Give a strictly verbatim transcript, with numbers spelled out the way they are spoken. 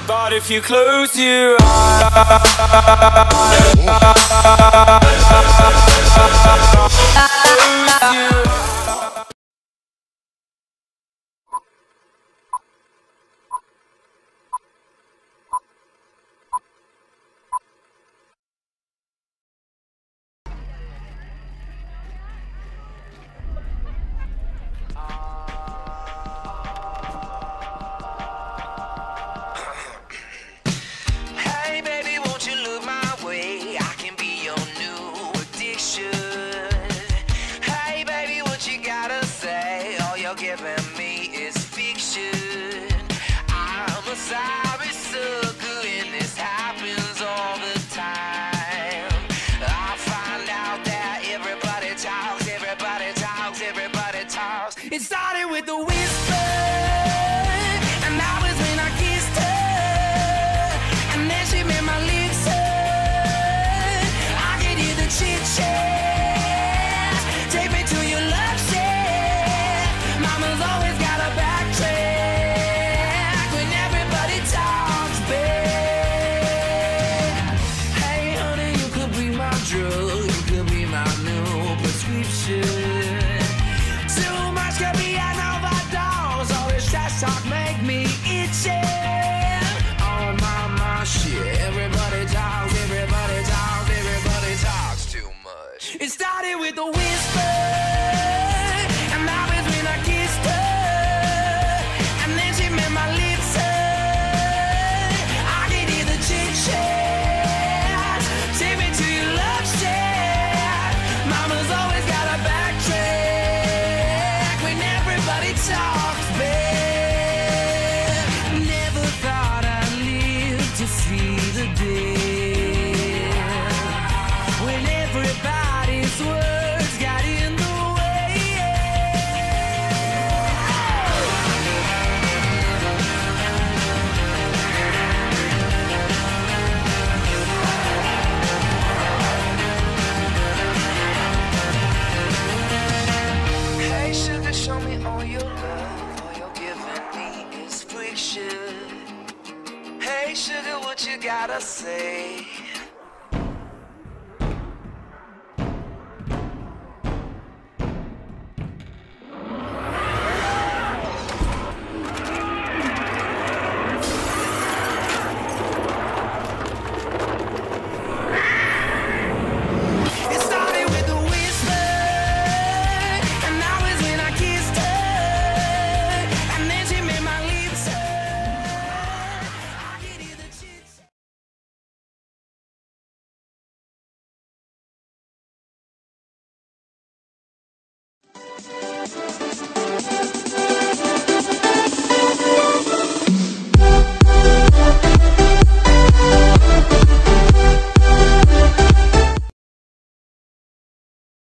But if you close your eyes, close your giving me is fiction. I'm a sorry sucker and this happens all the time. I find out that everybody talks, everybody talks, everybody talks. It started with a whisper, and that was when I kissed her, and then she made my lips hurt. I could hear the chit chat. Too much could be an overdose. All this trash talk make me itchy. Oh my, my shit. Everybody talks, everybody talks, everybody talks too much. It started with a whisper, and that was when I kissed her, and then she made my lips hurt. I could hear the chit chat. Take me to your love shack. Mama's always got a backtrack when everybody talks back. Never thought I'd live to see the day when everybody's words got in the way. Hey sugar, show me all your love. All you're giving me is friction. Hey sugar, what you gotta say?